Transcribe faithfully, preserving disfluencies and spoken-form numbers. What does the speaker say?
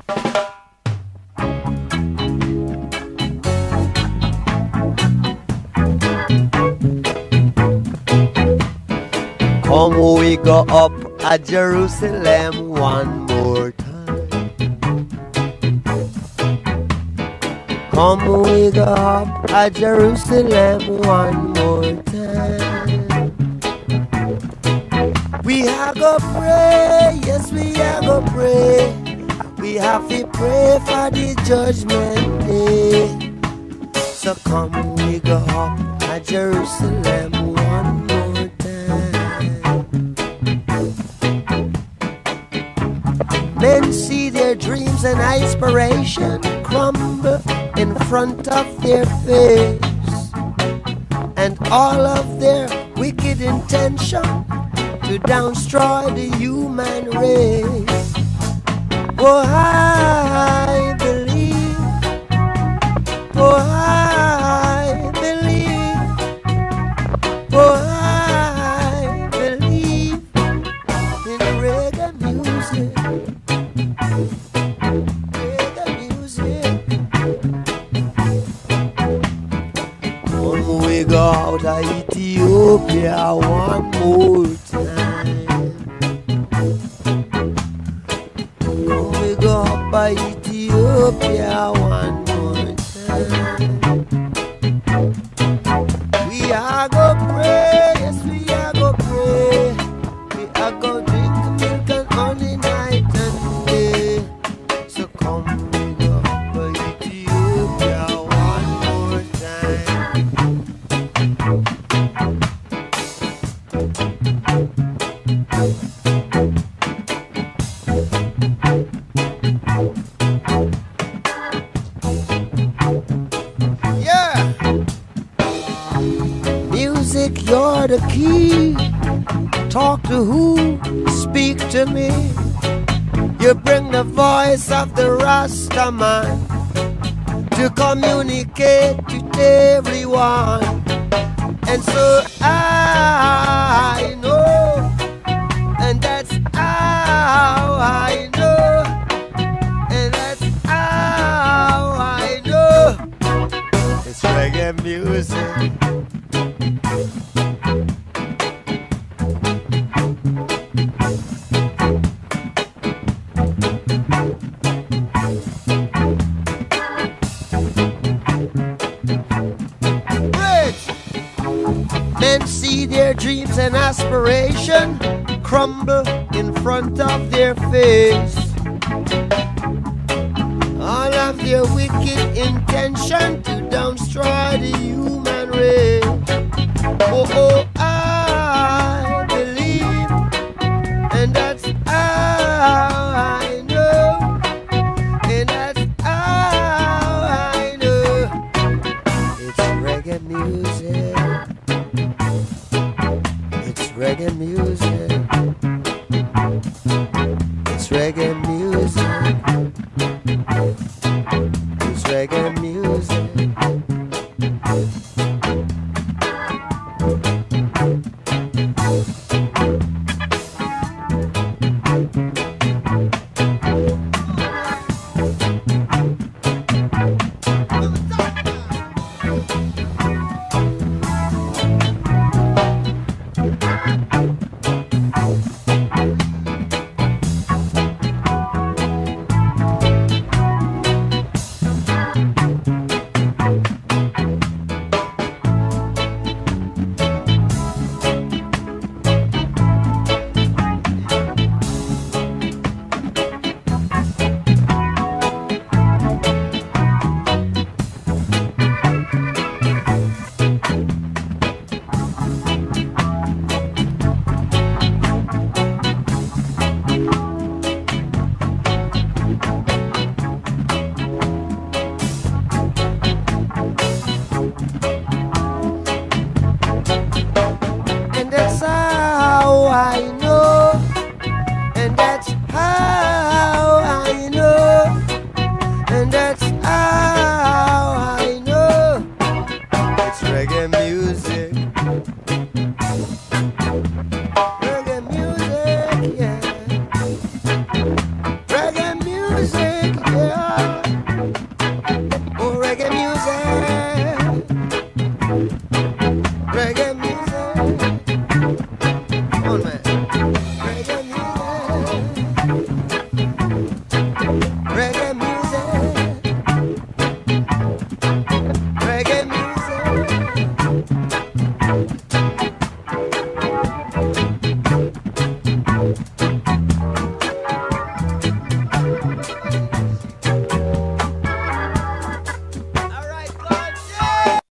Come we go up at Jerusalem one more time. Come we go up at Jerusalem one more time. We have to pray, yes we have to pray. We have to pray for the judgment day. So come we go up at Jerusalem one more time. Men see their dreams and aspiration crumble in front of their face, and all of their wicked intention to destroy the human race. Oh, I believe, oh, I believe, oh, I believe in reggae music, reggae music. When we go out of Ethiopia one more time, when we go up by Ethiopia one more time, we are go pray, yes we are go pray, we are go drink milk and honey night and day. So come we go up by Ethiopia one more time. Yeah, music, you're the key. Talk to who? Speak to me. You bring the voice of the Rasta man to communicate to everyone. And so I know, and that's how I know, and that's how I know. It's reggae music. Men see their dreams and aspiration crumble in front of their face. All of their wicked intention to destroy the human race. Oh, oh, I believe, and that's how I know, and that's how I know. It's reggae music. It's reggae music. It's reggae music. It's reggae music. Reggae